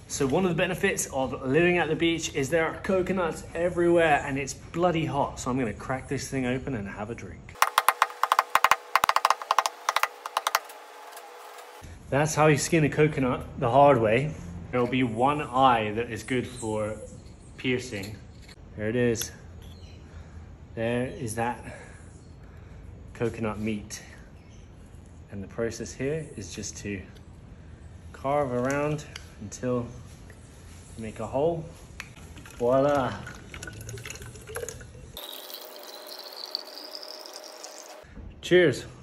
So one of the benefits of living at the beach is there are coconuts everywhere and it's bloody hot. So I'm gonna crack this thing open and have a drink. That's how you skin a coconut the hard way. There will be one eye that is good for piercing. There it is. There is that coconut meat. And the process here is just to carve around until you make a hole. Voila. Cheers.